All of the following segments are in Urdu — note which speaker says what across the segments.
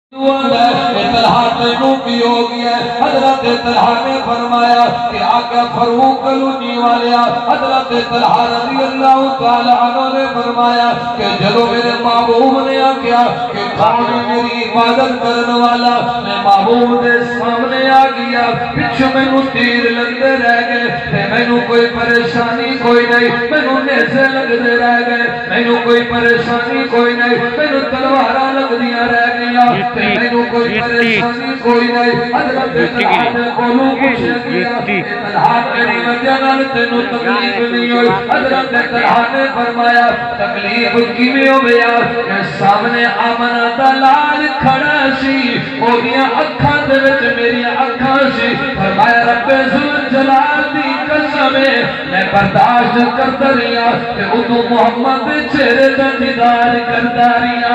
Speaker 1: طلحہ تینوں کی ہو گیا ہے۔ حضرت طلحہ نے فرمایا کہ آقا فاروق کلونی والیا حضرت طلحہ رضی اللہ تعالی عنہ نے فرمایا کہ جدو میرے محبوب نے آکیا کہ کون میری عبادت کرنے والا، میں محبوب دے سامنے آ گیا، پچھو میں نو تیر لگتے رہ گئے، میں نو کوئی پریشانی کوئی نہیں، میں نو نیسے لگتے رہ گئے، میں نو کوئی پریشانی کوئی نہیں، میں نو تلوارہ لگ دیا رہ گیا، میں نو کوئی پریشانی کوئی نہیں۔ حضرت طلحہ نے کولو کچھ کیا، طلحہ تیری وجہ نال تینو تکلیف نہیں ہوئی۔ حضرت طلحہ نے فرمایا تکلیف کیویں ہویا کہ سامنے آمنہ دا لال کھڑا سی، اودیاں اکھاں دے وچ میری اکھاں سی، فرمایا رب ذوالجلال دی قسم میں برداشت کرتا رہیا کہ ادو محمد دے چہرے دا دیدار کرتا رہیا۔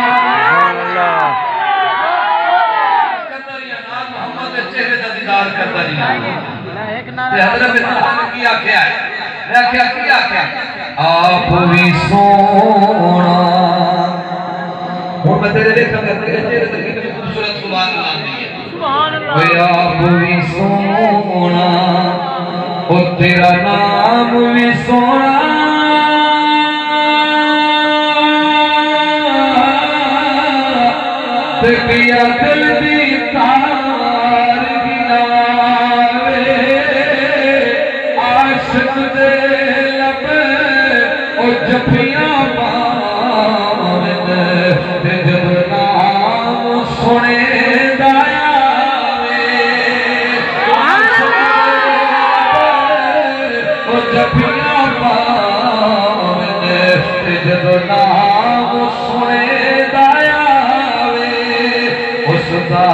Speaker 1: کرتا رہی حضرت طلحہ نے کیا کیا ہے، کیا آپ بھی سونا ہوں میں تیرے دیکھا کرتا ہے چہرے تک کتنی خوبصورت سبحان اللہ دی ہے، آپ بھی سونا اور تیرا نام بھی سونا، تے پیا دل دی جفیاں پاوند تے جب نام سنے دایا او جفیاں پاوند تے جب نام سنے دایا اس دا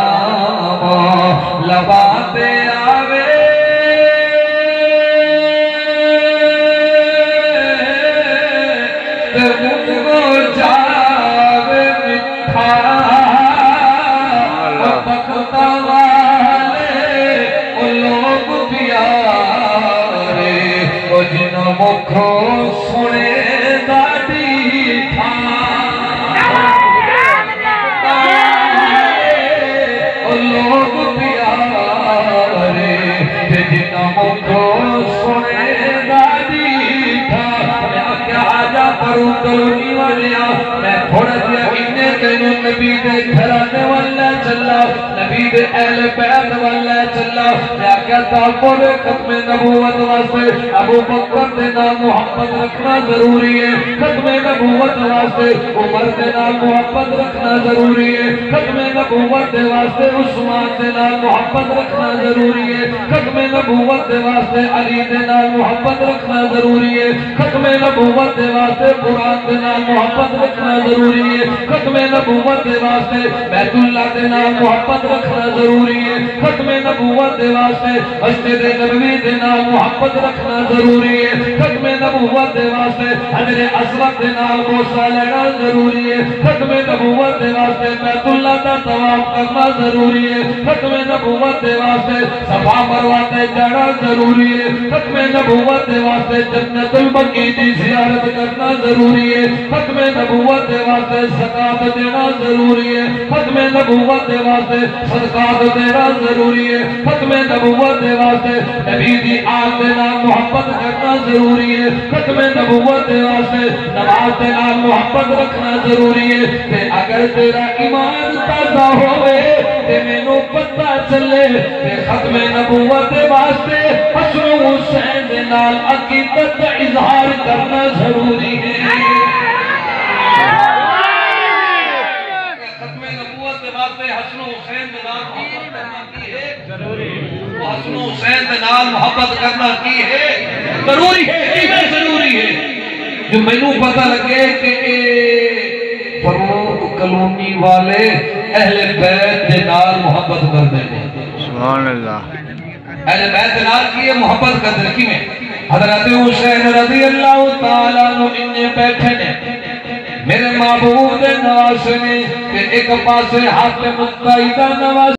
Speaker 1: نام لباتے آوے مکھو سنے داڑی تھا لوگ پیارے جن مکھو سنے داڑی تھا، میں کیا آجا پرو کلونی والیا، میں تھوڑا دیا انہیں تینوں نبی دے گھرانے والا چلا، نبی دے اہل بیت والا چلا، میں کیا تاپور ختم نبوت واسطے ابو بکر دے نام محمد رکھنا ضروری ہے، ختم نبوت واسطے عمر دے نام محمد رکھنا ضروری ہے، ختم نبوت دے واسطے عثمان دے نام محمد رکھنا ضروری ہے، ختم نبوت دے واسطے علی دے نام محمد رکھنا ضروری ہے، ختم نبوت دے واسطے قرآن دے نام محمد رکھنا ضروری ہے، ختم نبوت دے واسطے بیت اللہ دے نام محمد رکھنا ضروری ہے، ختم نبوت دے واسطے مسجد نبوی دے نام محمد رکھنا ضروری ہے، ختم نبوت دے واسطے حجر اسود دے نام موسیٰ لینا ضروری ہے، ختم نبوت دے واسطے بیت اللہ دا طواف کرنا ضروری ہے، ختم نبوت دے واسطے صفا مروہ تے جانا ضروری ہے، ختم نبوت دے واسطے جنت البقیع دی زیارت کرنا ضروری ہے، ختم نبوت دے واسطے زکات دینا ضروری ہے، ختم نبوت دے واسطے صدقات دینا ضروری ہے، ختم نبوت دے واسطے نبی دی آل دے نام محبت کرنا ضروری ہے، ختم نبوت دے واسطے نماز دے نام محبت رکھنا ضروری ہے، تے اگر تیرا ایمان تازہ ہوئے تے میں نو پتہ چلے تے ختم نبوت دے واسطے حسن حسین دے نال عقیدت دا اظہار کرنا ضروری ہے۔ ختم نبوت دے واسطے حسن حسین دے نال محبت کرنا کی ہے ضروری ہے، وہ حسن حسین دے نال محبت کرنا کی ہے ضروری ہے، کیوں ضروری ہے؟ جو میں نو پتہ لگے کہ فاروق کلونی والے اہل بیت دے نال محبت کر دیں گے، سبحان اللہ، اہل بیت دے نال کی محبت کر دیں کی میں حضرت حسین رضی اللہ تعالیٰ عنہ انہیں بیٹھے نے میرے محبوب دے نواز نے کہ ایک پاسے ہاتھ مقتدی دا نواز